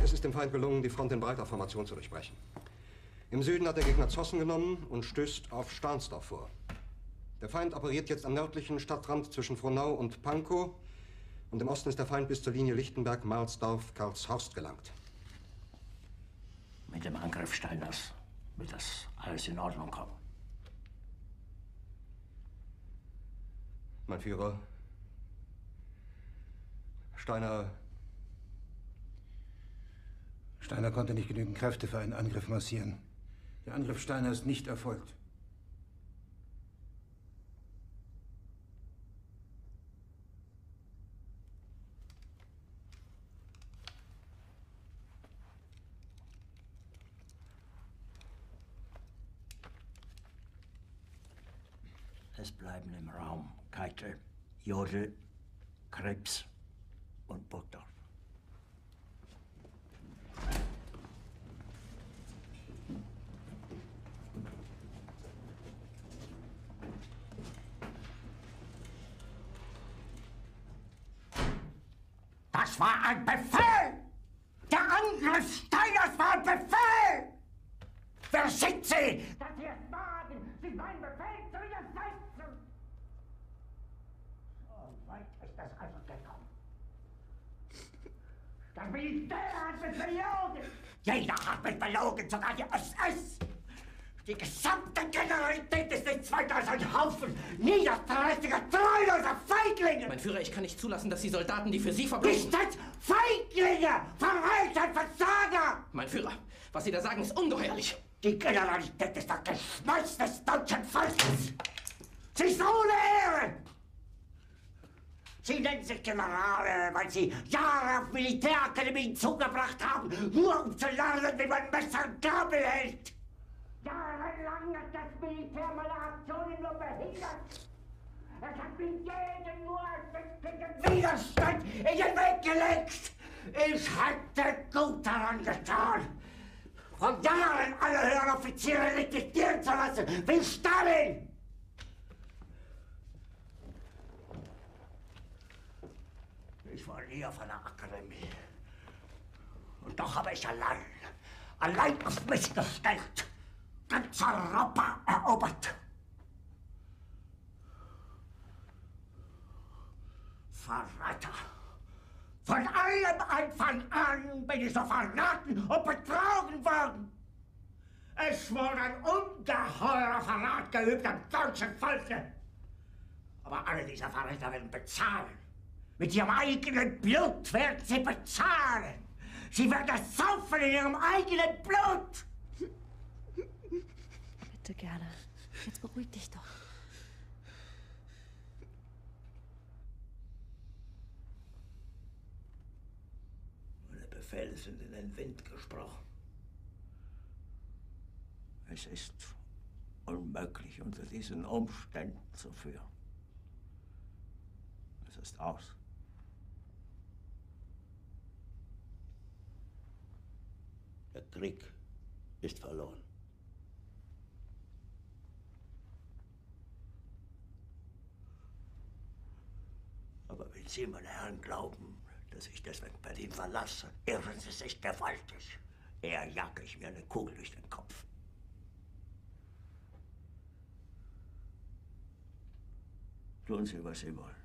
Es ist dem Feind gelungen, die Front in breiter Formation zu durchbrechen. Im Süden hat der Gegner Zossen genommen und stößt auf Stahnsdorf vor. Der Feind operiert jetzt am nördlichen Stadtrand zwischen Frohnau und Pankow. Und im Osten ist der Feind bis zur Linie Lichtenberg-Marsdorf-Karlshorst gelangt. Mit dem Angriff Steiners wird das alles in Ordnung kommen. Mein Führer, Steiner konnte nicht genügend Kräfte für einen Angriff massieren. Der Angriff Steiner ist nicht erfolgt. Es bleiben im Raum Keitel, Jodl, Krebs und Burgdorf. Das war ein Befehl! Der Angriff Steiners war ein Befehl! Wer sind Sie, dass Sie es wagen, sich meinen Befehl zu widersetzen? So weit ist das also gekommen. Das Militär hat mich belogen! Jeder hat mich belogen, sogar die SS! Die gesamte Generalität ist nichts weiter als ein Haufen niederträchtiger, treuloser Feiglinge! Mein Führer, ich kann nicht zulassen, dass die Soldaten, die für Sie verbringen... Nicht als Feiglinge! Verreiter, Versager! Mein Führer, was Sie da sagen, ist ungeheuerlich. Die Generalität ist das Geschmeiß des deutschen Volkes! Sie ist ohne Ehre! Sie nennen sich Generale, weil Sie Jahre auf Militärakademien zugebracht haben, nur um zu lernen, wie man Messer und Gabel hält! Jahrelang hat das Militär meine Aktionen nur behindert. Es hat mir jeden nur ersichtlichen Widerstand in den Weg gelegt. Ich hätte gut daran getan, von Jahren alle höheren Offiziere liquidieren zu lassen, wie Stalin. Ich war nie auf einer Akademie. Und doch habe ich allein auf mich gestellt, ganz Europa erobert. Verräter! Von allem Anfang an bin ich so verraten und betrogen worden. Es wurde ein ungeheurer Verrat geübt am deutschen Volke. Aber alle diese Verräter werden bezahlen. Mit ihrem eigenen Blut werden sie bezahlen. Sie werden das saufen in ihrem eigenen Blut. Bitte gerne. Jetzt beruhig dich doch. Meine Befehle sind in den Wind gesprochen. Es ist unmöglich, unter diesen Umständen zu führen. Es ist aus. Der Krieg ist verloren. Aber wenn Sie, meine Herren, glauben, dass ich deswegen Berlin verlasse, irren Sie sich gewaltig. Eher jage ich mir eine Kugel durch den Kopf. Tun Sie, was Sie wollen.